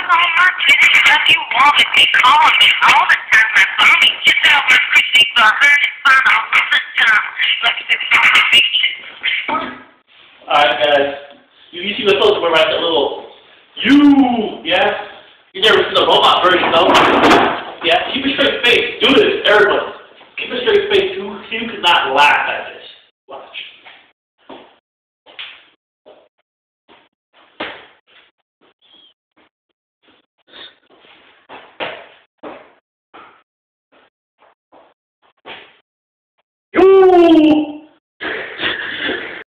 so much. If you want to be calling me all the time, my phone, you tell my Chrissy the hardest fun all the time. Like this on the beaches. Alright, guys. You see what's supposed to write that little you, yeah? You never seen the robot version, though? Yeah, keep a straight face.